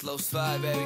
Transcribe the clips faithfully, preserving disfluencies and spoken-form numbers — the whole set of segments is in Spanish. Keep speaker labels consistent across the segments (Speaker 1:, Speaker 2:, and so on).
Speaker 1: Slow slide, baby.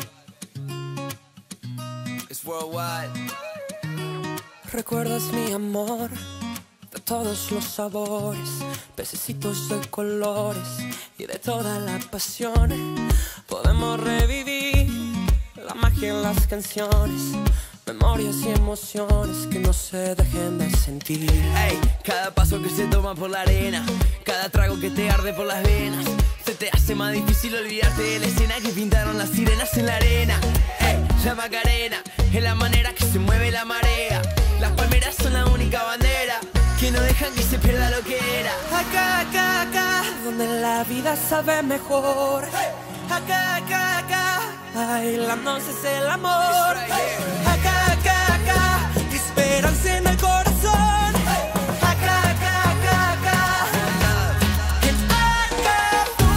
Speaker 1: It's worldwide.
Speaker 2: Recuerdas mi amor de todos los sabores, pececitos de colores y de toda la pasión. Podemos revivir la magia en las canciones, memorias y emociones que no se dejen de sentir.
Speaker 1: Ey, cada paso que se toma por la arena, cada trago que te arde por las venas, se te hace más difícil olvidarte de la escena que pintaron las sirenas en la arena. Ey, la Macarena es la manera que se mueve la marea. Las palmeras son la única bandera que no dejan que se pierda lo que era.
Speaker 2: Acá, acá, acá, donde la vida sabe mejor. Acá, acá, acá, bailándose es el amor. Acá, acá, acá, esperanza en el corazón. Acá, acá, acá, acá, en Acapulco.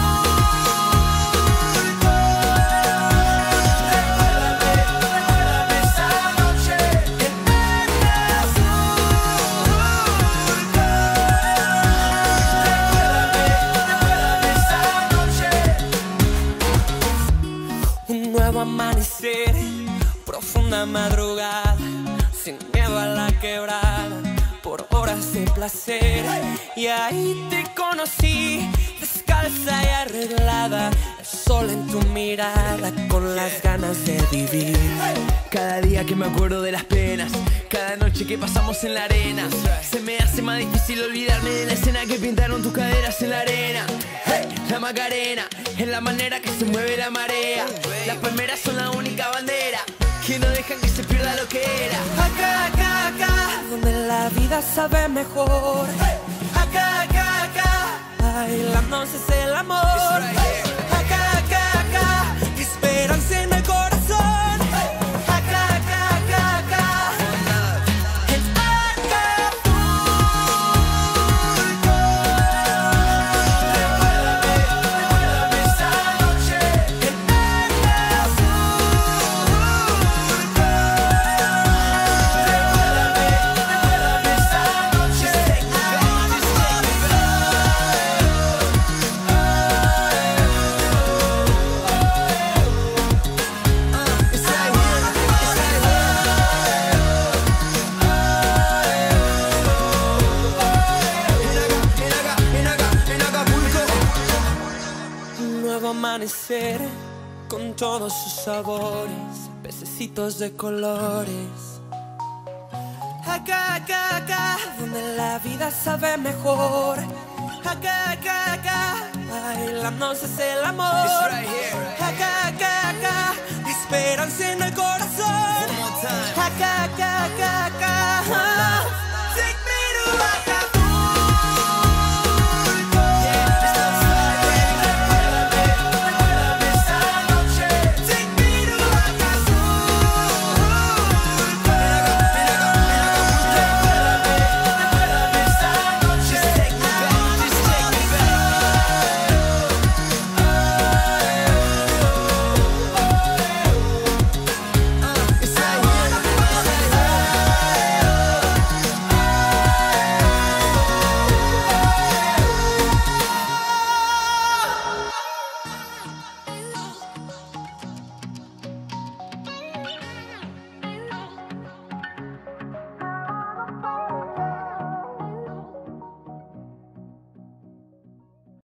Speaker 2: Recuérdame, recuérdame esa noche en Acapulco. Recuérdame, recuérdame esa noche. Un nuevo amanecer, profunda madrugada, sin miedo a la quebrada, por horas de placer. Y ahí te conocí, descalza y arreglada, el sol en tu mirada, con las ganas de vivir.
Speaker 1: Cada día que me acuerdo de las penas, cada noche que pasamos en la arena, se me hace más difícil olvidarme de la escena que pintaron tus caderas en la arena. Hey, la Macarena es la manera que se mueve la marea. Las palmeras son la única bandera que no dejan que se pierda lo que era.
Speaker 2: Acá, acá, acá, donde la vida sabe mejor. Acá, acá, acá, bailándose es el amor. Acá, acá, acá, esperanza en el corazón. Acá, acá, acá, acá, en Acapulco. Recuérdame, recuérdame esa noche en Acapulco. Recuérdame, recuérdame esa noche en Un nuevo amanecer con todos sus sabores, pececitos de colores. Acá, acá, acá, donde la vida sabe mejor. Acá, acá, acá, bailándose es el amor. Acá, acá, acá, esperanza en el corazón. Acá, acá, acá, acá.